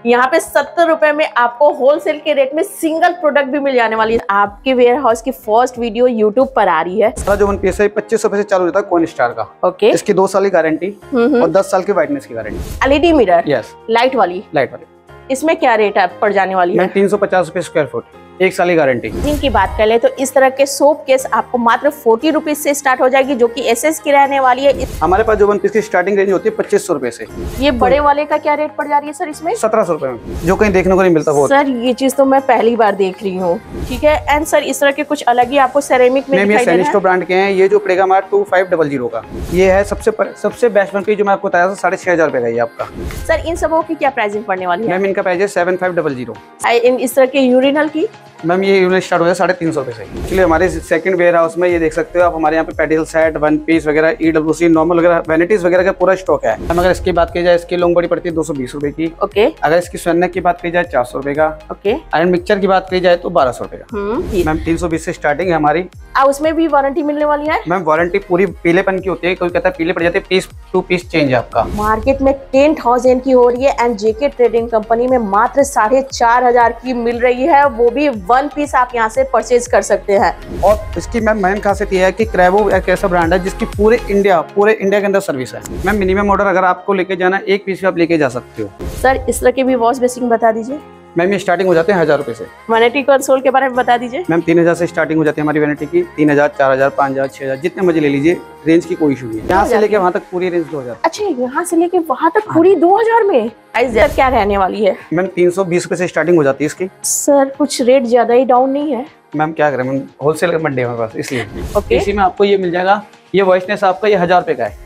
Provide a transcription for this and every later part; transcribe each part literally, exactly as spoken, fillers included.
यहाँ पे सत्तर रुपए में आपको होलसेल के रेट में सिंगल प्रोडक्ट भी मिल जाने वाली है। आपके वेयर हाउस की फर्स्ट वीडियो यूट्यूब पर आ रही है। जो वन पीस है पच्चीस रुपए से चालू होता है कॉइन स्टार का। ओके, इसकी दो साल की गारंटी और दस साल की वाइटनेस की guarantee. LED mirror, yes, light वाली लाइट वाली। इसमें क्या रेट है पड़ जाने वाली है? तीन सौ पचास रुपए स्क्वायर फुट, एक साल की गारंटी। जिनकी बात कर ले तो इस तरह के सोप केस आपको मात्र फोर्टी रुपीज से स्टार्ट हो जाएगी, जो कि एसएस की रहने वाली है। हमारे पास जो वन पीस की स्टार्टिंग रेंज होती है पच्चीस सौ रुपए से। ये बड़े वाले का क्या रेट पड़ जा रही है सर इसमें? सत्रह सौ रुपए में, जो कहीं देखने को नहीं मिलता वो। सर ये चीज तो मैं पहली बार देख रही हूँ। ठीक है, एंड सर इस तरह के कुछ अलग ही आपको सेरेमिक में दिखाई दे रहा है। सैनिस्टो ब्रांड के हैं। ये जो पड़ेगा हमारा टू फाइव डबल जीरो का, ये है सबसे पर, सबसे बेस्ट वन पीस जो मैं आपको बताया था, साढ़े छह हजार रुपए का ये आपका। सर इन सबों की क्या प्राइसिंग पड़ने वाली है? मैम इनका प्राइस है सेवन फाइव डबल जीरो। इन इस तरह के यूरिनल की मैम ये यूनिट स्टार्ट हो जाए साढ़े तीन सौ रुपए से। एक्चुअली हमारे सेकंड वेयर हाउस में ये देख सकते हो आप, हमारे यहाँ पे पेडिल सेट, वन पीस वगैरह, ईडब्ल्यूसी, नॉर्मल वगैरह, वैनिटीज वगैरह का पूरा स्टॉक है। हम अगर इसकी बात की जाए, इसकी लॉन्ग बॉडी पड़ती है दो सौ बीस रुपए की। ओके। अगर इसकी स्वर्ण की बात की जाए चार सौ रुपए का। ओके। आयरन मिक्सचर की बात की जाए तो बारह सौ रुपए का। मैम तीन सौ बीस से स्टार्टिंग है हमारी। आ, उसमें भी वारंटी मिलने वाली है? मैम वारंटी पूरी पीलेपन की होती है, कोई कहता है पीले पड़ जाते हैं, पीस टू पीस चेंज है आपका। मार्केट में टेन थाउजेंड की हो रही है एंड जेके ट्रेडिंग कंपनी में मात्र साढ़े चार हजार की मिल रही है, वो भी वन पीस आप यहाँ से परचेज कर सकते हैं। और इसकी मैम मेन खासियत यह है कि क्रैबो एक ऐसा ब्रांड है जिसकी पूरे इंडिया पूरे इंडिया के अंदर सर्विस है। मैम मिनिमम ऑर्डर अगर आपको लेके जाना है, एक पीस भी आप लेके जा सकते हो। सर इस तरह की भी वॉश बेसिन बता दीजिए। मैम ये स्टार्टिंग हो जाते हैं हजार रुपए से। वैनिटी कंसोल के बारे में बता दीजिए। मैम तीन हजार से स्टार्टिंग हो जाती है हमारी वैनिटी की। तीन हजार, चार हजार, पाँच हजार, छह हजार, जितने मर्जी ले लीजिए, रेंज की कोई इशू नहीं है। यहाँ से लेके वहाँ तक पूरी रेंज दो हजार। अच्छा, यहाँ से लेके वहाँ तक पूरी दो हजार में? प्राइस क्या रहने वाली है? मैम तीन सौ बीस रुपए से स्टार्टिंग हो जाती है इसकी। सर कुछ रेट ज्यादा ही डाउन नहीं है? मैम क्या करें, मैम होलसेल मंडी है हमारे पास, इसलिए। ओके। इसी में आपको ये मिल जाएगा, ये वॉइसनेस आपका ये हजार रुपए का है।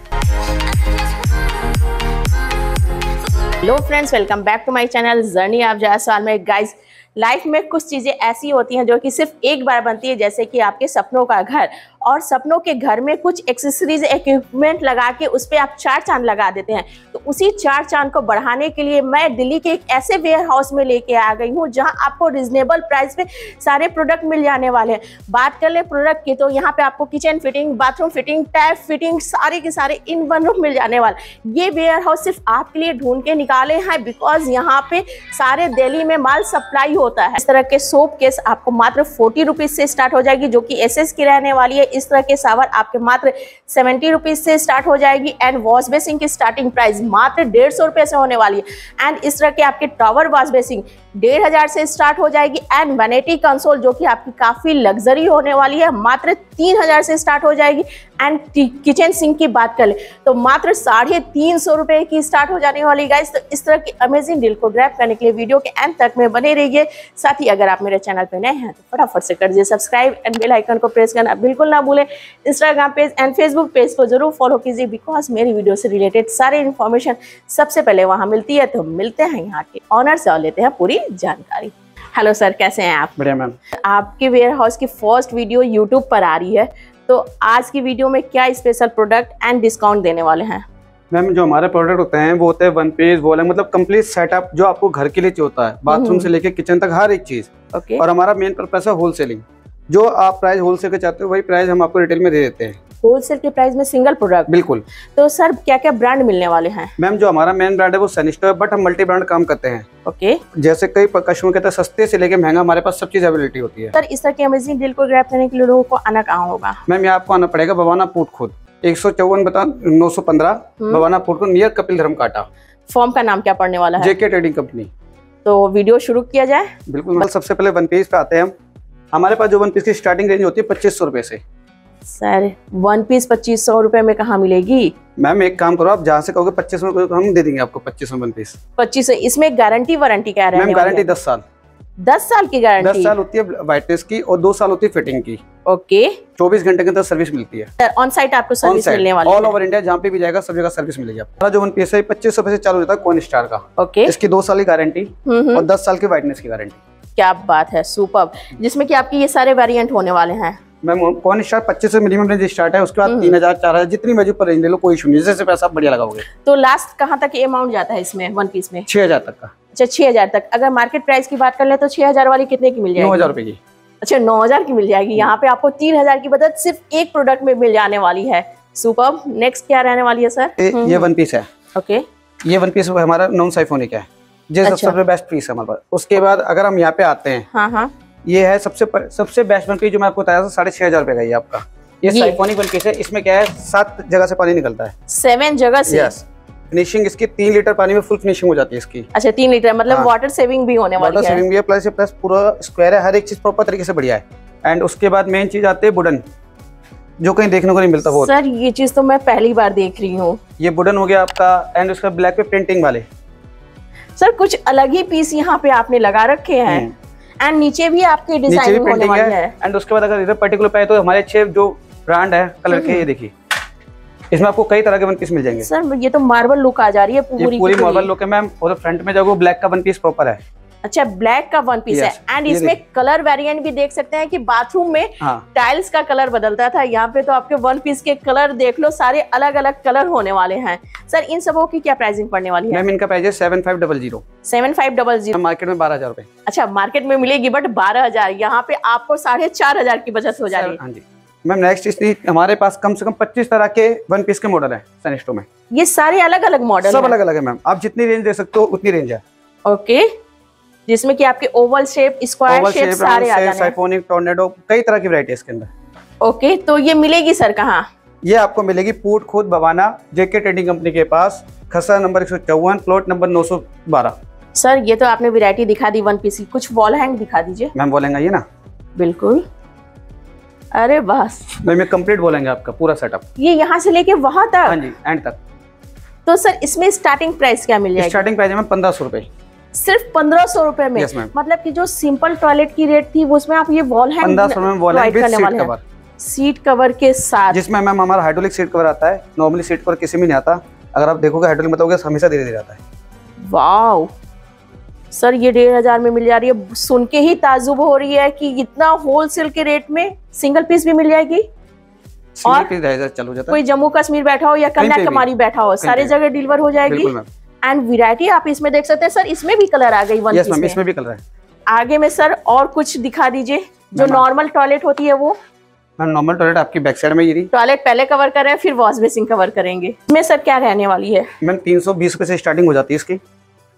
Hello friends, welcome back to my channel journey of Jaiswal में। गाइस लाइफ में कुछ चीज़ें ऐसी होती हैं जो कि सिर्फ एक बार बनती है, जैसे कि आपके सपनों का घर। और सपनों के घर में कुछ एक्सेसरीज इक्विपमेंट लगा के उस पर आप चार चांद लगा देते हैं। तो उसी चार चांद को बढ़ाने के लिए मैं दिल्ली के एक ऐसे वेयर हाउस में लेके आ गई हूँ जहां आपको रिजनेबल प्राइस पे सारे प्रोडक्ट मिल जाने वाले हैं। बात कर ले प्रोडक्ट की तो यहाँ पे आपको kitchen fitting, bathroom fitting, tap fitting, सारे के सारे इन वन रूम मिल जाने वाले। ये वेयर हाउस सिर्फ आपके लिए ढूंढ के निकाले हैं, बिकॉज यहाँ पे सारे दिल्ली में माल सप्लाई होता है। इस तरह के सोप केस आपको मात्र फोर्टी रुपीज से स्टार्ट हो जाएगी, जो कि एसएस की रहने वाली है। इस तरह के सावर आपके मात्र सेवेंटी रुपीज से स्टार्ट हो जाएगी एंड वॉश बेसिन की स्टार्टिंग प्राइस मात्र डेढ़ सौ रुपए से होने वाली है। एंड इस तरह के आपके टॉवर वॉश बेसिन डेढ़ हजार से स्टार्ट हो जाएगी एंड वैनिटी कंसोल जो कि आपकी काफी लग्जरी होने वाली है, मात्र तीन हजार से स्टार्ट हो जाएगी। एंड किचन सिंक की बात करें तो मात्र साढ़े तीन सौ रुपए की स्टार्ट हो जाने वाली। गाइस तो इस तरह की अमेजिंग डील को ग्रैब करने के लिए वीडियो के एंड तक में बने रहिए। साथ ही अगर आप मेरे चैनल पे नए हैं तो फटाफट से कर दीजिए सब्सक्राइब एंड बेल आइकन को प्रेस करना बिल्कुल ना भूलें। Instagram page and Facebook page को जरूर फॉलो कीजिए, बिकॉज मेरी वीडियो से रिलेटेड सारी इन्फॉर्मेशन सबसे पहले वहाँ मिलती है। तो मिलते हैं यहाँ के ऑनर से और लेते हैं पूरी जानकारी। हेलो सर, कैसे हैं आप? बढ़िया मैम। आपके वेयर हाउस की फर्स्ट वीडियो यूट्यूब पर आ रही है, तो आज की वीडियो में क्या स्पेशल प्रोडक्ट एंड डिस्काउंट देने वाले हैं? मैम जो हमारे प्रोडक्ट होते हैं वो होते हैं वन पीस, वो मतलब कंप्लीट सेटअप जो आपको घर के लिए चाहिए होता है, बाथरूम से लेके किचन तक हर एक चीज। ओके। और हमारा मेन पर्पस है होलसेलिंग। जो आप प्राइस होलसेल के चाहते हो वही प्राइस हम आपको रिटेल में दे देते हैं। होलसेल के प्राइस में सिंगल प्रोडक्ट? बिल्कुल। तो सर क्या क्या ब्रांड मिलने वाले हैं? मैम जो हमारा मेन ब्रांड है वो सैनिस्टो है, बट हम मल्टी ब्रांड काम करते हैं। ओके। जैसे कई कस्टमर कहते हैं सस्ते से लेके महंगा, हमारे पास सब चीज अवेलेबिलिटी होती है। सर इस तरह की अमेजिंग डील को ग्रैब करने के लिए लोगों को आना कहाँ होगा? मैम यहाँ आपको आना पड़ेगा बवाना पूट खुद, एक सौ चौवन बता नौ सौ पंद्रह बवाना पूट को, नियर कपिल धर्म काटा। फॉर्म का नाम क्या पड़ने वाला है? JK trading company. तो वीडियो शुरू किया जाए? बिल्कुल। सबसे पहले वन पीस पे आते हैं हम। हमारे पास जो वन पीस की स्टार्टिंग रेंज होती है पच्चीस सौ रुपए से। सर वन पीस पच्चीस सौ रुपए में कहाँ मिलेगी? मैम एक काम करो, आप जहाँ से कहोगे पच्चीस सौ हम दे देंगे आपको पच्चीस सौ वन पीस। पच्चीस सौ। इसमें गारंटी वारंटी क्या है? मैम गारंटी दस साल। दस साल की गारंटी? दस साल होती है वाइटनेस की और दो साल होती है फिटिंग की। ओके। चौबीस घंटे के अंदर सर्विस मिलती है। ऑन साइट आपको सर्विस मिलने वाली है? ऑल ओवर इंडिया जहाँ पे भी जाएगा सब जगह सर्विस मिलेगी आपको। जो वन पीस है पच्चीस सौ रुपए से चालू होता है कॉइन स्टार का। ओके। इसकी दो साल की गारंटी और दस साल की वाइटनेस की गारंटी। क्या बात है, सुपर्ब। जिसमें कि आपकी ये सारे वेरिएंट होने वाले हैं। मैम कॉइन स्टार पच्चीस से मिनिमम रेंज स्टार्ट है, उसके बाद तीन हजार चार हजार जितनी मर्जी पर रेंज ले लो, कोई इशू नहीं, जैसे पैसा बढ़िया लगाओगे। तो लास्ट कहाँ तक अमाउंट जाता है इसमें वन पीस में? छह हजार तक का। अच्छा, छह हजार तक। अगर मार्केट प्राइस की बात कर ले तो छह हजार वाली कितने की मिल जाएगी? नौ हजार रुपए की। अच्छा, नौ हजार की मिल जाएगी। यहाँ पे आपको तीन हजार की बचत सिर्फ एक प्रोडक्ट में मिल जाने वाली है। सुपर्ब। नेक्स्ट क्या रहने वाली है सर? ये वन पीस है। ओके। ये वन पीस हमारा नॉन साइफोनिक है। ये अच्छा। सबसे बेस्ट पीस है हमारे पास। उसके बाद अगर हम यहाँ पे आते हैं, हाँ हाँ, ये है सबसे सबसे बेस्ट वन पीस जो मैं आपको बताया था, साढ़े छह हजार रुपए का ये आपका। ये साइफोनिक वन पीस है। इसमें क्या है, सात जगह से पानी निकलता है। सेवन जगह से? यस। फिनिशिंग इसकी तीन लीटर पानी में फुल फिनिशिंग हो जाती है इसकी। अच्छा, तीन लीटर मतलब हाँ। वाटर सेविंग भी होने वाली है। वाटर सेविंग भी है, प्लस प्लस पूरा स्क्वायर है, हर एक चीज प्रॉपर तरीके से बढ़िया है। एंड उसके बाद मेन चीज आती है वुडन, जो कहीं देखने को नहीं मिलता। वो सर ये चीज तो मैं पहली बार देख रही हूँ। ये वुडन हो गया आपका। एंड उसका ब्लैक पे प्रिंटिंग वाले। सर कुछ अलग ही पीस यहाँ पे आपने लगा रखे हैं। एंड नीचे भी आपके डिजाइन होने वाली है। एंड उसके बाद अगर इधर पर्टिकुलर पे तो हमारे अच्छे जो ब्रांड है कलर के, ये देखिए इसमें आपको कई तरह के वन पीस मिल जाएंगे। सर ये तो मार्बल लुक आ जा रही है पूरी। ये पूरी मार्बल लुक है मैम। और फ्रंट में जाओगे ब्लैक का वन पीस प्रॉपर है। अच्छा, ब्लैक का वन पीस है। एंड इसमें कलर वेरिएंट भी देख सकते हैं कि बाथरूम में हाँ। टाइल्स का कलर बदलता था, यहाँ पे तो आपके वन पीस के कलर देख लो, सारे अलग अलग कलर होने वाले हैं। सर इन सबों की क्या प्राइसिंग पड़ने वाली है? मैम इनका प्राइस है seven five double zero. Seven five double zero market में बारह हजार रुपए। अच्छा, मार्केट में मिलेगी बट बारह हजार, यहाँ पे आपको साढ़े चार हजार की बचत हो जाएगी। हाँ जी मैम। नेक्स्ट इसलिए हमारे पास कम से कम पच्चीस तरह के वन पीस के मॉडल है सनेस्टो में। ये सारे अलग अलग मॉडल सब अलग अलग है मैम। आप जितनी रेंज दे सकते हो उतनी रेंज है। ओके, जिसमें कि आपके ओवल शेप, स्क्वायर शेप सारे आ जाने हैं। साइफोनिक, टॉर्नेडो, कई तरह की वैरायटी है इसके अंदर। ओके, तो ये मिलेगी सर कहाँ? ये आपको मिलेगी पूट खुद बवाना जेके ट्रेडिंग कंपनी के पास, खसा नंबर एक सौ चौवन, प्लॉट नंबर नौ सौ बारह। सर ये तो आपने वैरायटी दिखा दी वन पीस की, कुछ वॉल हैंग दिखा दीजिए। मैम बोलेंगे ये ना? बिल्कुल। अरे बस मैम ये कंप्लीट बोलेंगे आपका पूरा सेटअप, ये यहाँ से लेके वहां तक? हाँ जी, एंड तक। तो सर इसमें स्टार्टिंग प्राइस क्या मिल जाएगी? स्टार्टिंग प्राइस है पंद्रह सौ रुपए। सिर्फ पंद्रह सौ रुपए में? yes, मतलब कि जो सिंपल टॉयलेट की रेट थी उसमें आप ये वॉल हैंग पंद्रह सौ में wall hang with seat cover, seat cover के साथ, जिसमें मैम हमारा हाइड्रोलिक सीट कवर आता है। नॉर्मली सीट कवर किसी में नहीं आता। अगर आप देखोगे हाइड्रोलिक मतलब हमेशा धीरे धीरे आता है। वाओ सर, ये डेढ़ हजार में मिल जा रही है। सुन के ही ताजुब हो रही है कि इतना होलसेल के रेट में सिंगल पीस भी मिल जाएगी। और पीस चलो जाता कोई जम्मू कश्मीर बैठा हो या कन्याकुमारी बैठा हो, सारी जगह डिलीवर हो जाएगी। एंड वैरायटी आप इसमें देख सकते हैं। सर इसमें भी कलर आ गई वन पीस में? इसमें भी कलर है। आगे में सर और कुछ दिखा दीजिए। जो नॉर्मल टॉयलेट होती है वो? मैम नॉर्मल टॉयलेट आपकी बैक साइड में ये रही। टॉयलेट पहले कवर कर रहे हैं, फिर वॉश बेसिन कवर करेंगे। इसमें सर क्या रहने वाली है? मैम तीन सौ बीस रुपए से स्टार्टिंग हो जाती है इसकी।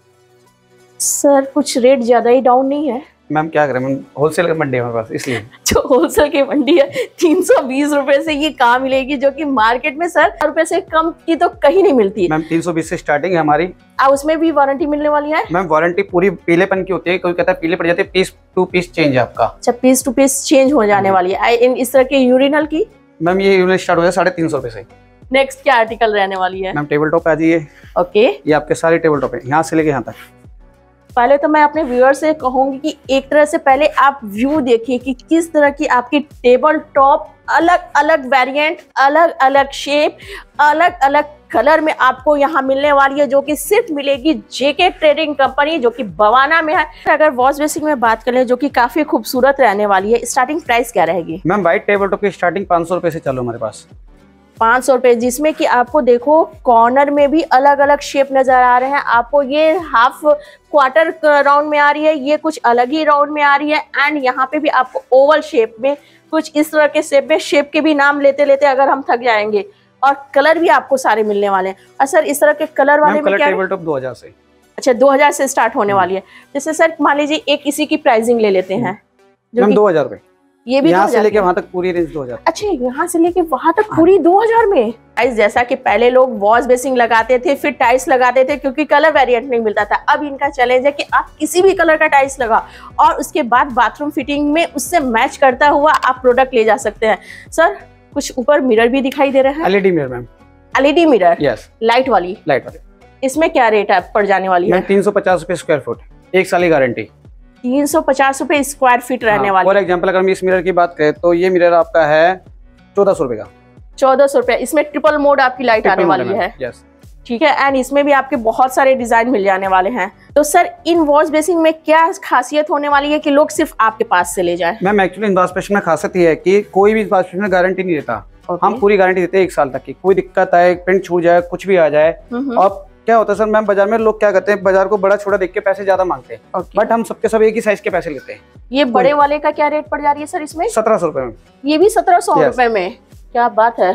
सर कुछ रेट ज्यादा ही डाउन नहीं है? मैम क्या करें मैम, होलसेल की मंडी है हमारे पास, इसलिए जो होलसेल की मंडी है तीन सौ बीस रुपए से ये कहाँ मिलेगी, जो कि मार्केट में सर रुपए से कम की तो कहीं नहीं मिलती। मैम तीन सौ बीस से स्टार्टिंग है हमारी। अब उसमें भी वारंटी मिलने वाली है? मैम वारंटी पूरी पीलेपन की होती है। कोई कहता है पीले पड़ जाते हैं, पीस टू पीस चेंज है आपका। अच्छा, पीस टू पीस चेंज हो जाने वाली है। इस तरह के यूरिनल की? मैम ये यूरिनल स्टार्ट हो जाए साढ़े तीन सौ रुपए से। नेक्स्ट क्या आर्टिकल रहने वाली है? मैम टेबल टॉप आ जाइए। ओके, ये आपके सारे टेबल टॉप है, यहाँ से लेके यहाँ तक। पहले तो मैं अपने व्यूअर से कहूंगी कि एक तरह से पहले आप व्यू देखिए कि किस तरह की आपकी टेबल टॉप, अलग अलग वेरिएंट, अलग अलग शेप, अलग अलग कलर में आपको यहाँ मिलने वाली है, जो कि सिर्फ मिलेगी जेके ट्रेडिंग कंपनी, जो कि बवाना में है। अगर वॉश बेसिन में बात करें, जो कि काफी खूबसूरत रहने वाली है, स्टार्टिंग प्राइस क्या रहेगी? मैम वाइट टेबल टॉप की स्टार्टिंग पाँच सौ रुपए से चालू हमारे पास। पाँच सौ रुपए, जिसमें कि आपको देखो कॉर्नर में भी अलग अलग शेप नजर आ रहे हैं। आपको ये हाफ क्वार्टर राउंड में आ रही है, ये कुछ अलग ही राउंड में आ रही है। एंड यहाँ पे भी आपको ओवल शेप में, कुछ इस तरह के शेप में, शेप के भी नाम लेते लेते अगर हम थक जाएंगे। और कलर भी आपको सारे मिलने वाले हैं। और सर इस तरह के कलर वाले में क्या? टेबल टॉप दो हजार से। अच्छा, दो हजार से स्टार्ट होने वाली है। जैसे सर मान लीजिए एक इसी की प्राइसिंग ले लेते हैं, जो दो हजार रुपए, ये भी यहाँ से लेके वहां तक पूरी रेंज दो हजार। अच्छा, यहाँ से लेके वहां तक पूरी दो हजार में? टाइल्स, जैसा कि पहले लोग वॉश बेसिंग लगाते थे, फिर टाइल्स लगाते थे क्योंकि कलर वेरिएंट नहीं मिलता था। अब इनका चैलेंज है कि आप किसी भी कलर का टाइल्स लगा और उसके बाद बाथरूम फिटिंग में उससे मैच करता हुआ आप प्रोडक्ट ले जा सकते हैं। सर कुछ ऊपर मिरर भी दिखाई दे रहा है। LED mirror ma'am. LED mirror? Yes. Light वाली? लाइट वाली। इसमें क्या रेट है पड़ जाने वाली है? तीन सौ पचास रुपए स्क्वायर फुट, एक साल की गारंटी। तीन सौ पचास रुपए स्क्वायर फीट रहने हाँ, वाली। फॉर एग्जांपल अगर हम इस मिरर की बात करें तो ये मिरर आपका है चौदह सौ रुपए का। चौदह सौ रुपए। इसमें ट्रिपल मोड आपकी लाइट आने वाली है। यस। ठीक है। एंड इसमें भी आपके बहुत सारे डिजाइन मिल जाने वाले हैं। तो सर इन वॉश बेसिन में क्या खासियत होने वाली है कि लोग सिर्फ आपके पास से ले जाए? मैम एक्चुअली इन वॉश बेसिन में खासियत ये है कि कोई भी वॉश बेसिन में गारंटी नहीं देता। okay. हम पूरी गारंटी देते हैं एक साल तक की। कोई दिक्कत आए, प्रिंट छूट जाए, कुछ भी आ जाए। और क्या होता है सर मैम, बाजार में लोग क्या करते हैं, बाजार को बड़ा छोटा देख के पैसे ज्यादा मांगते हैं। okay. बट हम सबके सब एक ही साइज के पैसे लेते हैं। ये बड़े वाले का क्या रेट पड़ जा रही है सर इसमें? सत्रह सौ रुपए में। ये भी सत्रह सौ रुपए में? क्या बात है।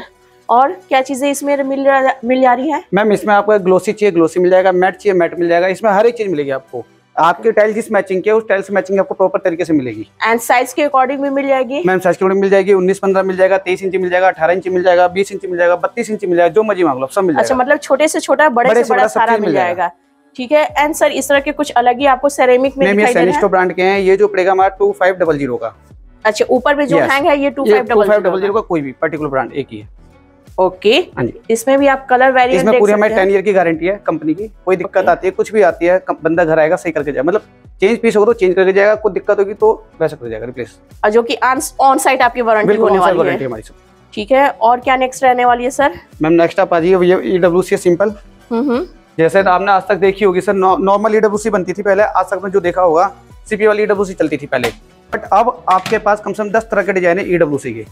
और क्या चीजें इसमें मिल मिल जा रही है? मैम इसमें आपको ग्लोसी चाहिए ग्लोसी मिल जाएगा, मैट चाहिए मैट मिल जाएगा, इसमें हर एक चीज मिलेगी आपको। आपकी टाइल जिस मैचिंग की है उस टाइल से मैचिंग आपको प्रॉपर तरीके से मिलेगी। एंड साइज के अकॉर्डिंग भी मिल जाएगी? मैम साइज के अकॉर्डिंग मिल जाएगी, उन्नीस पंद्रह मिल जाएगा, तेईस इंच मिल जाएगा, अठारह इंच मिल जाएगा, बीस इंच मिल जाएगा, बत्तीस इंच मिल जाएगा, जो मर्जी मांग लो सब मिल जाएगा। अच्छा, मतलब छोटे से छोटा बड़े, बड़े से बड़ा सारा मिल जाएगा। ठीक है। एंड सर इस तरह के कुछ अलग ही आपको सेरेमिक में दिखाई दे रहे हैं। ब्रांड के हैं, ये जो पड़ेगा हमारा टू फाइव डबल जीरो का। अच्छा, ऊपर में जो हैंग है ये टू फाइव डबल जीरो का, कोई भी पर्टिकुलर ब्रांड एक ही है। ओके। हाँ जी। इसमें भी आप कलर वेरिएंट इसमें पूरी हमारी टेन ईयर की गारंटी है कंपनी की। कोई दिक्कत आती है कुछ भी आती है बंदा घर आएगा सही करके जाए, मतलब चेंज पीस होगा तो चेंज करके जाएगा, कोई दिक्कत होगी तो वैसा कर जाएगा रिप्लेस। जो कि ऑन साइट आपकी वारंटी होने वाली है हमारी। ठीक है। और क्या नेक्स्ट रहने वाली है सर? मैम नेक्स्ट आप आ जाइए, ये ईडब्ल्यूसी सिंपल। हम्म जैसे आपने आज तक देखी होगी सर, नॉर्मल ईडब्ल्यूसी बनती थी पहले, आज तक में जो देखा होगा सीपी वाली ईडब्ल्यूसी चलती थी पहले, बट अब आपके पास कम से कम दस तरह के डिजाइन है ईडब्ल्यूसी के।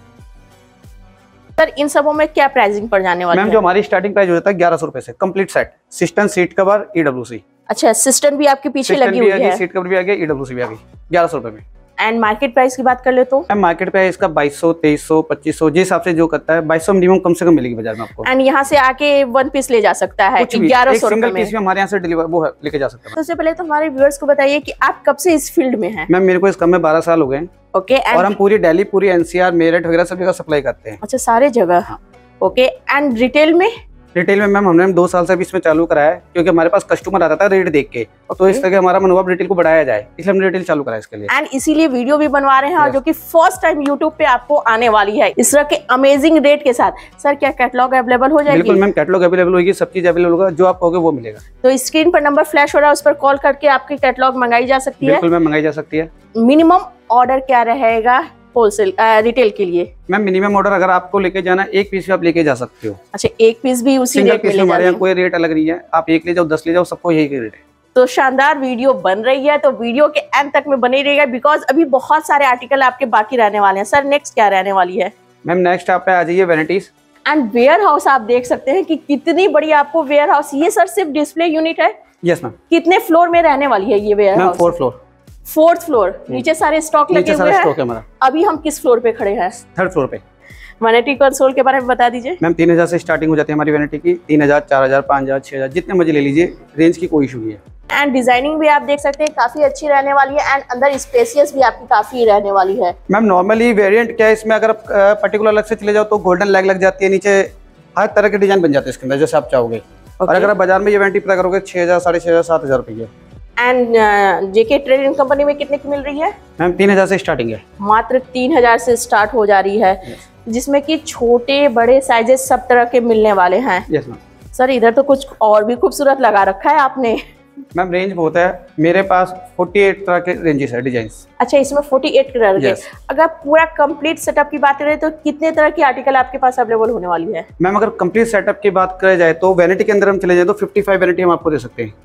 सर इन सबों में क्या प्राइसिंग पड़ जाने वाली है? मैम जो हमारी स्टार्टिंग प्राइस हो जाता है ग्यारह सौ रुपए से complete set, system seat cover EWC. अच्छा, असिस्टेंट भी आपके पीछे लगी हुई है, सीट कवर भी आ गया, ईडब्ल्यूसी भी आ गई ग्यारह सौ रुपए में। एंड मार्केट प्राइस की बात कर ले तो? मैम मार्केट प्राइस इसका बाईस सौ, तेईस सौ, पच्चीस सौ, जिस हिसाब से जो करता है बाईस सौ मिनिमम कम से कम मिलेगी बाजार में आपको। एंड यहाँ से आके वन पीस ले जा सकता है ग्यारह सौ सिंगल पीस भी हमारे यहाँ से डिलीवर वो लेके जा सकता है। सबसे पहले तो हमारे व्यूअर्स को बताइए कि आप कब से इस फील्ड में हैं? मैम मेरे को इस काम में बारह साल हो गए। ओके। और हम पूरी दिल्ली, पूरी एनसीआर, मेरठ वगैरह सब जगह सप्लाई करते हैं। अच्छा, सारे जगह। ओके। एंड रिटेल में? रिटेल में मैम हमने दो साल से भी इसमें चालू करा है, क्योंकि हमारे पास कस्टमर आता था रेट देख के, और तो इस तरह हमारा मनोभाव रिटेल को बढ़ाया जाए, इसलिए हमने रिटेल चालू करा है इसके लिए। एंड इसीलिए वीडियो भी बनवा रहे हैं, और जो कि फर्स्ट टाइम यूट्यूब पे आपको आने वाली है इस तरह के अमेजिंग रेट के साथ। सर क्या कैटलॉग अवेलेबल हो जाएगी? बिल्कुल मैम, कैटलॉग अवेलेबल होगी, सब चीज अवेलेबल होगा, जो आप कहोगे वो मिलेगा। तो स्क्रीन पर नंबर फ्लैश हो रहा है, उस पर कॉल करके आपकी कैटलॉग मंगाई जा सकती है? बिल्कुल मैम, मंगाई जा सकती है। मिनिमम ऑर्डर क्या रहेगा होलसेल रिटेल के लिए? मैम मिनिमम ऑर्डर अगर आपको लेके जाना एक पीस भी आप लेके जा सकते हो। अच्छा, एक पीस भी उसी रेट में? हमारे यहाँ कोई रेट अलग नहीं है, आप एक ले जाओ दस ले जाओ, सबको यही रेट है। तो शानदार वीडियो बन रही है, तो वीडियो के एंड तक में बनी रहेगा, बिकॉज अभी बहुत सारे आर्टिकल आपके बाकी रहने वाले हैं। सर नेक्स्ट क्या रहने वाली है? मैम नेक्स्ट आप पे आ जाइए वैनिटीज एंड वेयर हाउस। आप देख सकते हैं कि कितनी बड़ी आपको वेयर हाउस, ये सर सिर्फ डिस्प्ले यूनिट है? Yes ma'am. कितने फ्लोर में रहने वाली है ये warehouse? Fourth floor. Fourth floor. नीचे सारे स्टॉक लगे हुए हैं? स्टॉक है हमारा। अभी हम किस फ्लोर पे खड़े हैं? थर्ड फ्लोर पे। वैनिटी कंसोल के बारे में बता दीजिए। मैम तीन हजार से स्टार्टिंग हो जाती है हमारी वैनिटी की, तीन हजार, चार हजार, पाँच हजार, छह हजार, जितने मर्जी ले लीजिए, रेंज की कोई इशू नहीं है। एंड डिजाइनिंग भी आप देख सकते हैं काफी अच्छी रहने वाली है, एंड अंदर स्पेसियस भी आपकी काफी रहने वाली है। मैम नॉर्मली वेरिएंट क्या है इसमें, अगर पर्टिकुलर अलग से चले जाओ तो गोल्डन लैग लग जाती है, नीचे हर तरह के डिजाइन बन जाते हैं इसके अंदर जैसे आप चाहोगे। और अगर आप बाजार में ये वैनिटी पता करोगे छह हजार, साढ़े छह हजार, सात हजार रुपये। एंड जेके ट्रेडिंग कंपनी में कितने की मिल रही है? मैम तीन हजार से स्टार्टिंग है। मात्र तीन हजार से स्टार्ट हो जा रही है। yes. जिसमें कि छोटे बड़े साइजेस सब तरह के मिलने वाले हैं। Yes ma'am. सर इधर तो कुछ और भी खूबसूरत लगा रखा है आपने। मैम रेंज बहुत है मेरे पास, अड़तालीस तरह के रेंजेस है डिजाइन। अच्छा, इसमें अड़तालीस तरह के। yes. अगर पूरा कंप्लीट सेटअप की बात करें तो कितने तरह की आर्टिकल आपके पास अवेलेबल होने वाली है? मैम अगर कंप्लीट सेटअप की बात करें जाए तो वैनिटी के अंदर हम चले जाए तो पचपन वैनिटी हम आपको दे सकते हैं।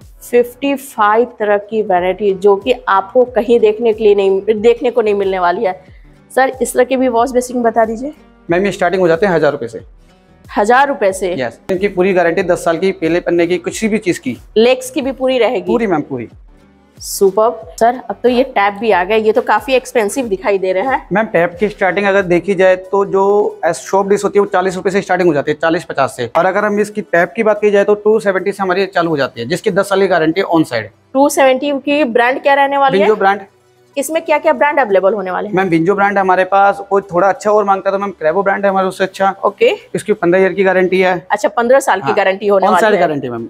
पचपन तरह की वैरायटी जो कि आपको कहीं देखने के लिए नहीं देखने को नहीं मिलने वाली है। सर इस तरह के भी वॉश बेसिन बता दीजिए। मैम ये स्टार्टिंग हो जाते हैं हजार रुपए से। हजार रुपए से? यस। इनकी पूरी गारंटी दस साल की, पहले पन्ने की, कुछ भी चीज की। लेग्स की भी पूरी रहेगी? पूरी मैम पूरी। सुपर्ब। सर अब तो ये टैप भी आ गए, ये तो काफी एक्सपेंसिव दिखाई दे रहे हैं। मैम टैप की स्टार्टिंग अगर देखी जाए तो जो शॉप डिश होती है वो चालीस रुपए से स्टार्टिंग हो जाती है, चालीस पचास से। और अगर हम इसकी टैप की बात की जाए तो टू सेवेंटी से हमारी चालू हो जाती है, जिसकी दस साल की guarantee on side. Two seventy की ब्रांड क्या रहने वाली है? विंजो ब्रांड। इसमें क्या क्या ब्रांड अवेलेबल होने वाले हैं? मैम विंजो ब्रांड हमारे पास, कोई थोड़ा अच्छा और मांगता है तो मैम क्रेबो ब्रांड है हमारे उससे अच्छा। ओके। इसकी पंद्रह ईयर की गारंटी है। अच्छा, पंद्रह साल की गारंटी होने वाली है। On side guarantee ma'am.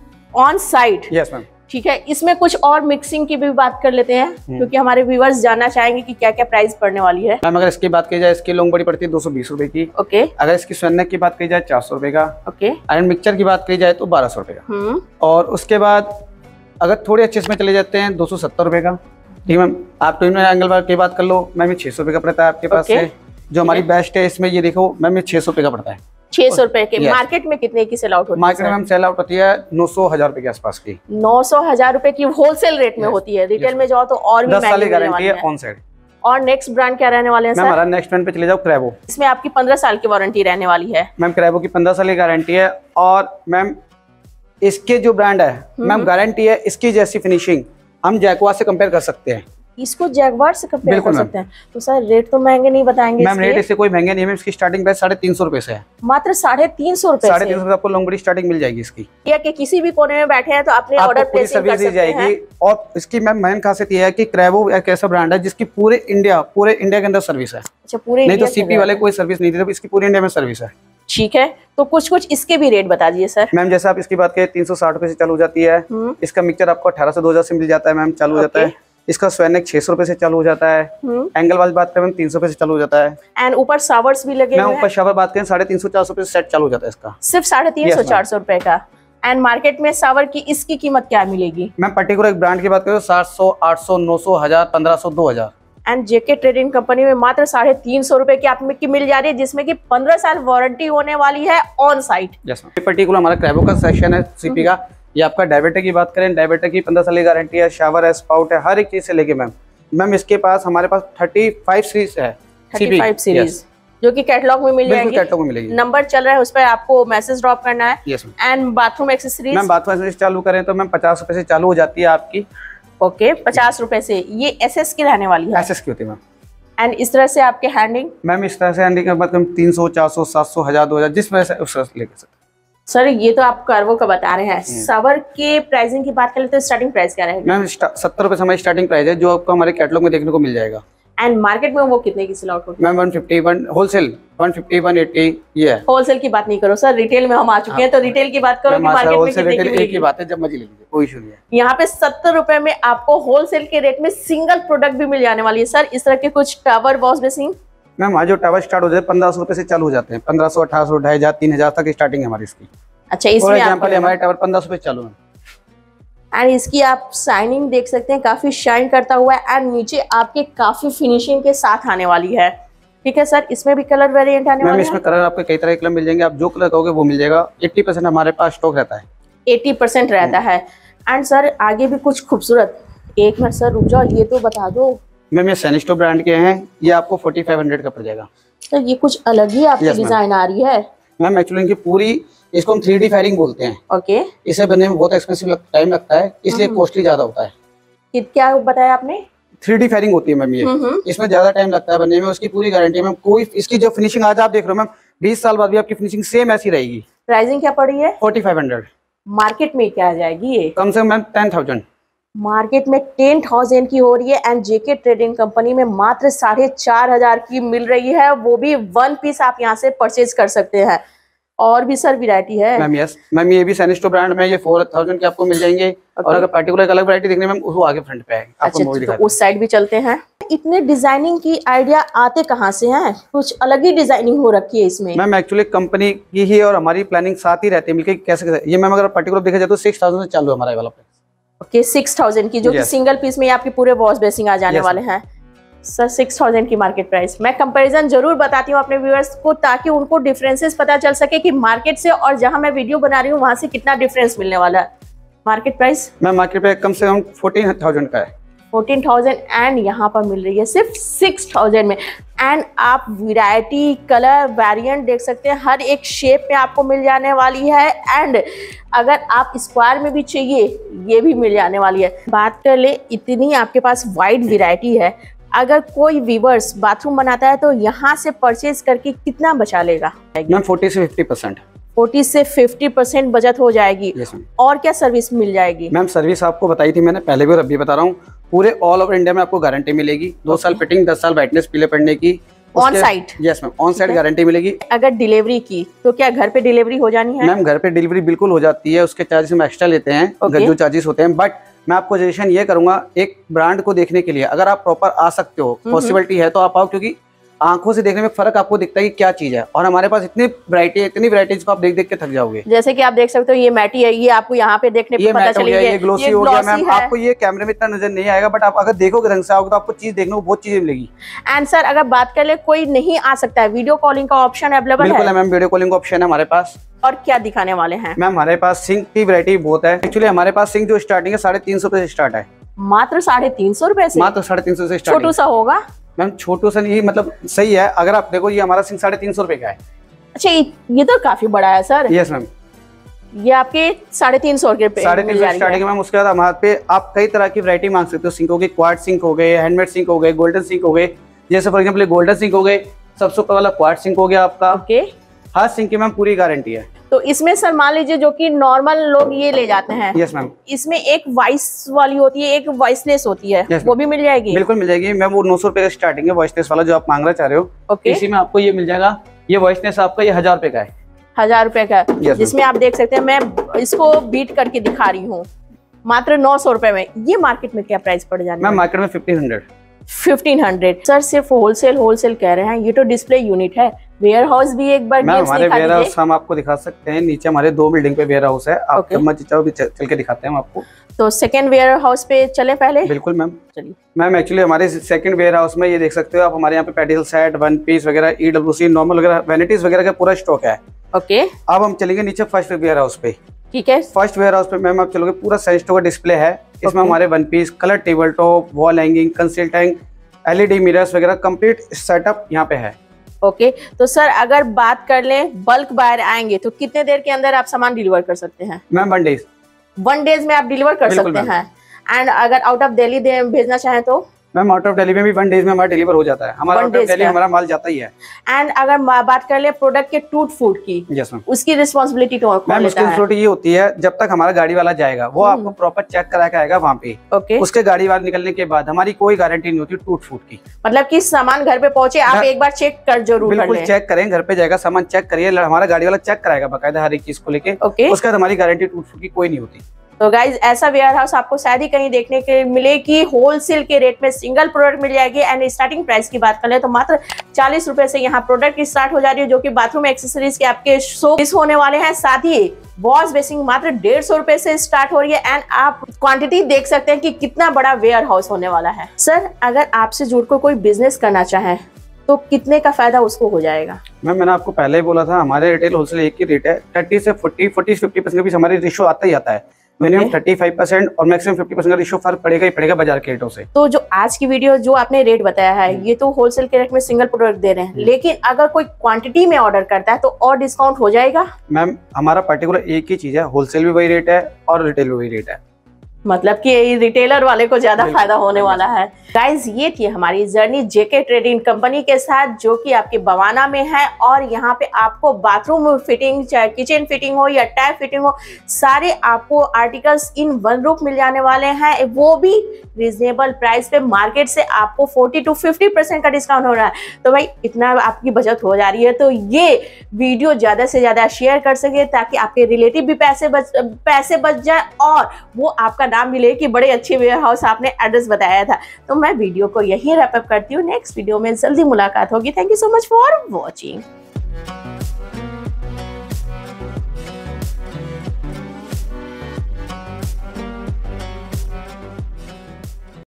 On side? Yes ma'am. ठीक है। इसमें कुछ और मिक्सिंग की भी बात कर लेते हैं, क्योंकि हमारे व्यूअर्स जानना चाहेंगे कि क्या क्या प्राइस पड़ने वाली है। मैम अगर इसकी बात की जाए, इसकी लॉन्ग बॉडी पड़ती है दो सौ बीस रुपए की। ओके। अगर इसकी स्वैनक की बात की जाए चार सौ रुपए का। ओके। आयरन मिक्सचर की बात की जाए तो बारह सौ रुपए का। और उसके बाद अगर थोड़े अच्छे इसमें चले जाते हैं दो सौ सत्तर रुपए का। ठीक मैम। आप ट्विन एंगल की बात कर लो मैम, ये छह सौ रुपए का पड़ता है आपके पास से। जो हमारी बेस्ट है इसमें ये देखो मैम, ये छह सौ रुपए का पड़ता है। छह सौ रुपए के। मार्केट में कितने की सेल आउट होती है? मार्केट में हम सेल आउट होती है नौ सौ हजार रुपए के आसपास की। नौ सौ हजार रुपए की होलसेल रेट में होती है। रिटेल में जाओ तो और भी दस साल की गारंटी है ऑन साइड। और नेक्स्ट ब्रांड क्या रहने वाले हैं सर? हमारा नेक्स्ट ब्रांड पे चले जाओ क्रेबो। इसमें आपकी पंद्रह साल की वारंटी रहने वाली है। मैम क्रेबो की पंद्रह साल की गारंटी है। और मैम इसके जो ब्रांड है मैम गारंटी है इसकी जैसी फिनिशिंग हम जैकवा से कंपेयर कर सकते हैं। इसको जैगवार से कंपेयर कर बिल्कुल सकते हैं। तो सर रेट तो महंगे नहीं बताएंगे मैम, इसके? रेट इससे कोई महंगे नहीं है मैम, इसकी स्टार्टिंग प्राइस साढ़े तीन सौ रुपए से है। मात्र साढ़े तीन सौ रुपए साढ़े तीन सौ आपको लॉन्ग बॉडी स्टार्टिंग मिल जाएगी इसकी। या कि किसी भी कोने में बैठे हैं तो अपने ऑर्डर प्लेसिंग कर सर्विस दी सकते हैं। जाएगी। और इसकी मैम मेन खासियत ये है कि क्रेवो एक ऐसा ब्रांड है जिसकी पूरे इंडिया पूरे इंडिया के अंदर सर्विस है। अच्छा, पूरे नहीं तो सीपी वाले कोई सर्विस नहीं देते, इसकी पूरी इंडिया में सर्विस है। ठीक है, तो कुछ कुछ इसके भी रेट बता दीजिए सर। मैम जैसे आप इसकी बात करें तीन सौ साठ रुपए से चालू हो जाती है। इसका मिक्सचर आपको अठारह से दो हजार से मिल जाता है मैम, चालू हो जाता है। इसका स्वैनिक छह सौ रुपए से चालू हो जाता है। एंगल वाली बात करें तीन सौ रुपए से चालू हो जाता है। एंड ऊपर शावर्स भी लगे मैम ऊपर शावर बात करें साढ़े तीन सौ चार सौ रुपए से सेट चालू हो जाता है इसका, सिर्फ साढ़े तीन सौ चार सौ रुपए का। एंड मार्केट में शावर की इसकी कीमत क्या मिलेगी? मैम पर्टिकुलर एक ब्रांड की बात करें सात सौ आठ सौ नौ सौ हजार पंद्रह सौ दो हजार। एंड जेके ट्रेडिंग कंपनी में मात्र साढ़े तीन सौ रुपए की आप की मिल जा रही है, जिसमें कि पंद्रह साल वारंटी होने वाली है on site. Yes ma'am, particular हमारा क्रेवो का सेक्शन है सीपी का। ये आपका डायबेटर की बात करें, डायबेटर की पंद्रह साल की गारंटी है, शावर है, स्पाउट है, हर एक चीज से लेके मैम मैम इसके पास हमारे पास थर्टी फाइव सीरीज है, थर्टी फाइव सीरीज जो कि कैटलॉग में मिल जाएगी। कैटलॉग में मिलेगी। नंबर चल रहा है उस पर आपको मैसेज ड्रॉप करना है। Yes and bathroom accessories ma'am bathroom accessories चालू करें तो मैम पचास रुपए से चालू हो जाती है आपकी। ओके, पचास रुपए से। ये एसएस की रहने वाली है, एसएस की होती है मैम। एंड इस तरह से आपके हैंडिंग मैम इस तरह से हैंडिंग का मतलब तीन सौ चार सौ सात सौ हजार दो हजार जिस वजह से उस तरह से लेके सकते। सर ये तो आप कर्वो का बता रहे हैं, शावर के प्राइसिंग की बात करें तो स्टार्टिंग प्राइस क्या रहेगा? मैम सत्तर रुपए से हमारी स्टार्टिंग प्राइस है जो आपको हमारे कैटलॉग में देखने को मिल जाएगा। एंड मार्केट में वो कितने की सेल आउट होती है? Ma'am one fifty one wholesale one fifty one eighty ये है। होलसेल की बात नहीं करो सर, रिटेल में हम आ चुके हैं तो रिटेल की बात करो कि मार्केट में कितने की एक ही बात है, जब मर्जी ले लीजिए कोई इशू नहीं है। यहाँ पे सत्तर रुपए में आपको होलसेल के रेट में सिंगल प्रोडक्ट भी मिल जाने वाली है। सर इस तरह के कुछ टावर वॉश बेसिन मैम आज जो टावर स्टार्ट हो जाए पंद्रह सौ रुपए से चालू हो जाते हैं, पंद्रह सौ अठारह सौ ढाई हजार तीन हजार तक स्टार्टिंग है हमारी इसकी। अच्छा, इसमें हमारे टावर पंद्रह सौ रुपए चालू है। एंड इसकी आप शाइनिंग देख सकते हैं, काफी शाइन करता हुआ है। एंड नीचे आपके काफी फिनिशिंग के साथ आने वाली है। ठीक है सर, इसमें भी कलर वेरिएंट आने वाले हैं। इसमें कलर आपको कई तरह के कलर मिल जाएंगे, आप जो कलर कहोगे वो मिल जाएगा। अस्सी परसेंट हमारे पास स्टॉक रहता है, अस्सी परसेंट रहता है। एंड सर आगे भी कुछ खूबसूरत, एक मिनट सर रुक जाओ, ये तो बता दो। मैम ये सैनिस्टो ब्रांड के हैं, ये आपको फोर्टी फाइव हंड्रेड का पड़ जाएगा। तो ये कुछ अलग ही आपकी डिजाइन आ रही है। मैम एक्चुअली इनकी पूरी इसको हम थ्री डी फायरिंग बोलते हैं। ओके, इसे बनने में बहुत एक्सपेंसिव टाइम लगता है, इसलिए कॉस्टली ज्यादा होता है। क्या बताया आपने? थ्री डी फायरिंग होती है मैम, ये इसमें ज्यादा टाइम लगता है बनने में, उसकी पूरी गारंटी मैम। कोई इसकी जो फिनिशिंग आज आप देख रहे हो मैम, बीस साल बाद भी आपकी फिनिशिंग सेम ऐसी रहेगी। प्राइसिंग क्या पड़ी है? Forty five hundred. मार्केट में क्या आ जाएगी ये? कम से कम मैम टेन थाउजेंड। मार्केट में टेन थाउजेंड की हो रही है। एंड जेके ट्रेडिंग कंपनी में मात्र साढ़े चार हजार की मिल रही है, वो भी वन पीस आप यहाँ से परचेज कर सकते हैं। और भी सर वैरायटी है मैम? यस मैम, ये भी सैनिस्टो ब्रांड में ये फोर थाउजेंड के आपको मिल जाएंगे। okay. और अगर पर्टिकुलर अलग वैरायटी देखने में वो आगे फ्रंट पे है। अच्छा, तो उस साइड भी चलते हैं। इतने डिजाइनिंग की आइडिया आते कहाँ से हैं? कुछ अलग ही डिजाइनिंग हो रखी है इसमें। मैम एक्चुअली कंपनी की ही और हमारी प्लानिंग साथ ही रहती है मिलकर। कैसे कैसे ये मैम अगर पर्टिकुलर देखा जाए तो सिक्स थाउजेंड से चालू है हमारा वाला प्राइस। ओके, सिक्स थाउजेंड की, जो कि सिंगल पीस में आपके पूरे वॉश बेसिंग आ जाने वाले हैं। सर सिक्स थाउजेंड की मार्केट प्राइस। मैं कंपैरिजन जरूर बताती हूँ अपने व्यूअर्स को, ताकि उनको डिफरेंसेस पता चल सके कि मार्केट से और जहां मैं वीडियो बना रही हूँ वहां से कितना डिफरेंस मिलने वाला है। मार्केट प्राइस मैम मार्केट पे कम से कम फोर्टीन थाउजेंड का है। फोर्टीन थाउजेंड एंड यहाँ पर मिल रही है सिर्फ सिक्स थाउजेंड में। एंड आप वैरायटी, कलर, वेरिएंट देख सकते हैं, हर एक शेप में आपको मिल जाने वाली है। एंड अगर आप स्क्वायर में भी चाहिए ये भी मिल जाने वाली है। बात कर ले, इतनी आपके पास वाइड वैरायटी है। अगर कोई व्यूअर्स बाथरूम बनाता है तो यहाँ से परचेज करके कितना बचा लेगा? मैम फोर्टी से फिफ्टी परसेंट। फोर्टी से फिफ्टी परसेंट बचत हो जाएगी। yes, और क्या सर्विस मिल जाएगी? मैम सर्विस आपको बताई थी मैंने पहले भी और अभी बता रहा हूँ, पूरे ऑल ओवर इंडिया में आपको गारंटी मिलेगी। दो okay. साल फिटिंग, दस साल ब्राइटनेस पीले पड़ने की on site. Yes ma'am, on site guarantee मिलेगी। अगर डिलीवरी की तो क्या घर पे डिलीवरी हो जानी है? मैम घर पे डिलीवरी बिल्कुल हो जाती है, उसके चार्जेस हम एक्स्ट्रा लेते हैं। okay. जो चार्जेस होते हैं, बट मैं आपको सजेशन ये करूंगा, एक ब्रांड को देखने के लिए अगर आप प्रॉपर आ सकते हो, पॉसिबिलिटी है तो आप आओ, क्योंकि आंखों से देखने में फर्क आपको दिखता है कि क्या चीज है। और हमारे पास इतनी वैरायटी है, इतनी वैरायटीज को आप देख देख के थक जाओगे। जैसे कि आप देख सकते हो ये मैटी है, ये आपको यहाँ पे देखने पे पता चलेगी। ये ग्लोसी हो गया मैम, आपको ये कैमरे में इतना नजर नहीं आएगा, बट आप अगर देखोगे ढंग से आओगे तो आपको चीज देखने को बहुत चीजें मिलेगी। एंड सर अगर बात कर ले, कोई नहीं आ सकता है, वीडियो कॉलिंग का ऑप्शन अवेलेबल है? बिल्कुल मैम, वीडियो कॉलिंग का ऑप्शन है हमारे पास। और क्या दिखाने वाले हैं? मैम हमारे पास सिंक की वैरायटी बहुत है। एक्चुअली हमारे पास सिंक जो स्टार्टिंग है साढ़े तीन सौ रुपए से स्टार्ट है। मात्र साढ़े तीन सौ रुपए से? मात्र साढ़े तीन सौ से स्टार्ट। छोटू सा होगा मैम? छोटू सा नहीं, मतलब सही है। अगर आप देखो ये हमारा सिंक साढ़े तीन सौ रुपए का है। अच्छा, ये तो काफी बड़ा है सर। Yes ma'am. ये आपके साढ़े तीन सौ के साढ़े तीन सौ स्टार्टिंग मैम। उसके बाद हमारे पे आप कई तरह की वैरायटी मांग सकते हो। सिंक हो गई, क्वार्ट सिंक हो गए, हैंडमेड सिंक हो गए, गोल्डन सिंक हो गए। जैसे फॉर एग्जाम्पल गोल्डन सिंक हो गए, सबसे ऊपर वाला क्वार्ट सिंक हो गया आपका। ओके, हर सिंक की मैम पूरी गारंटी है। तो इसमें सर मान लीजिए जो कि नॉर्मल लोग ये ले जाते हैं, यस मैम, इसमें एक वॉइस वाली होती है, एक वॉइसलेस होती है, yes, वो भी मिल जाएगी? बिल्कुल मिल जाएगी मैम। वो नौ सौ रुपए का स्टार्टिंग है वॉइसलेस वाला जो आप मांगना चाह रहे हो। ओके, इसी में आपको ये मिल जाएगा। ये वॉइसलेस आपका ये हजार रुपए का है। हजार रुपए का, yes, जिसमें आप देख सकते हैं मैं इसको बीट करके दिखा रही हूँ मात्र नौ सौ रुपए में। ये मार्केट में क्या प्राइस पड़ जाने? मैम मार्केट में fifteen hundred. Fifteen hundred sir सिर्फ होलसेल होलसेल कह रहे हैं, ये तो डिस्प्ले यूनिट है। वेयर हाउस भी एक बार मैम हमारे वेयर हाउस हम आपको दिखा सकते हैं। नीचे हमारे दो बिल्डिंग पे वेयर हाउस है। आप जब मर्जी चाहो भी चल के दिखाते हैं हम आपको। तो सेकंड वेयर हाउस पे चले पहले? बिल्कुल मैम, चलिए। मैम एक्चुअली हमारे सेकंड वेयर हाउस में ये देख सकते हो आप, हमारे यहाँ पे पेडिल सेट, वन पीस वगैरह, ई डब्ल्यू सी, नॉर्मल वगैरह, वैनिटीज वगैरह का पूरा स्टॉक है। ओके, अब हम चलेंगे नीचे फर्स्ट वेयर हाउस पे। ठीक है, फर्स्ट वेयर हाउस पे मैम आप चलोगे, पूरा सेंस्टो का डिस्प्ले है। इसमें हमारे one piece, colour table top, wall hanging, conceal tank, LED mirrors वगैरह कंप्लीट सेटअप यहाँ पे है। ओके okay, तो सर अगर बात कर लें बल्क बायर आएंगे तो कितने देर के अंदर आप सामान डिलीवर कर सकते हैं? Ma'am one days. One days में आप डिलीवर कर सकते हैं। एंड अगर आउट ऑफ दिल्ली भेजना चाहें तो? मैम आउट ऑफ दिल्ली में भी वन डेज में हमारा डिलीवर हो जाता है। हमारा आउट ऑफ दिल्ली हमारा माल जाता ही है। एंड अगर बात कर ले प्रोडक्ट के टूट फूट की, यस मैम, उसकी रिस्पांसिबिलिटी तो मैम उसकी रिस्पांसिबिलिटी ये होती है, जब तक हमारा गाड़ी वाला जाएगा वो आपको प्रॉपर चेक करा के आएगा वहाँ पे। ओके, उसके गाड़ी वाले निकलने के बाद हमारी कोई गारंटी नहीं होती टूट फूट की। मतलब कि सामान घर पे पहुंचे आप एक बार चेक कर जरूर कर बिल्कुल चेक करें, घर पे जाएगा सामान चेक करिए, हमारा गाड़ी वाला चेक कराएगा बाकायदा हर एक चीज को लेके। ओके, उसके बाद हमारी गारंटी टूट फूट की कोई नहीं होती। तो गाइज ऐसा वेयर हाउस आपको शायद ही कहीं देखने के मिले कि होलसेल के रेट में सिंगल प्रोडक्ट मिल जाएगी। एंड स्टार्टिंग प्राइस की बात करें तो मात्र चालीस रुपए से यहाँ प्रोडक्ट की स्टार्ट हो जा रही है, जो कि बाथरूम एक्सेसरीज के आपके शो होने वाले हैं। साथ ही वॉश बेसिंग मात्र डेढ़ सौ रुपए से स्टार्ट हो रही है। एंड आप क्वांटिटी देख सकते हैं कि कितना बड़ा वेयर हाउस होने वाला है। सर अगर आपसे जुड़कर कोई बिजनेस करना चाहे तो कितने का फायदा उसको हो जाएगा? मैम मैंने आपको पहले ही बोला था, हमारे रिटेल होलसेल एक ही रेट है। थर्टी से फोर्टी, फोर्टी से फिफ्टी परसेंट का हमारे रेशो आता ही आता है। मिनिमम थर्टी फाइव परसेंट और मैक्सिमम फिफ्टी परसेंट का रेशो फर्क पड़ेगा ही पड़ेगा बाजार के रेटों से। तो जो आज की वीडियो जो आपने रेट बताया है ये तो होलसेल के रेट में सिंगल प्रोडक्ट दे रहे हैं, लेकिन अगर कोई क्वांटिटी में ऑर्डर करता है तो और डिस्काउंट हो जाएगा? मैम हमारा पर्टिकुलर एक ही चीज है, होलसेल भी वही रेट है और रिटेल भी वही रेट है। मतलब कि रिटेलर वाले को ज्यादा फायदा होने वाला है। गाइज ये थी हमारी जर्नी जेके ट्रेडिंग कंपनी के साथ, जो कि आपके बवाना में है। और यहाँ पे आपको बाथरूम फिटिंग, चाहे किचन फिटिंग हो या टैप फिटिंग हो, सारे आपको आर्टिकल्स इन वन रूप मिल जाने वाले हैं, वो भी रिजनेबल प्राइस पे। मार्केट से आपको फोर्टी टू फिफ्टी परसेंट का डिस्काउंट हो रहा है। तो भाई इतना आपकी बचत हो जा रही है, तो ये वीडियो ज्यादा से ज्यादा शेयर कर सके ताकि आपके रिलेटिव भी पैसे बच पैसे बच जाए और वो आपका नाम मिले कि बड़े अच्छे वेयर हाउस आपने एड्रेस बताया था। तो मैं वीडियो को यहीं रैप अप करती हूँ। नेक्स्ट वीडियो में जल्दी मुलाकात होगी। Thank you so much for watching.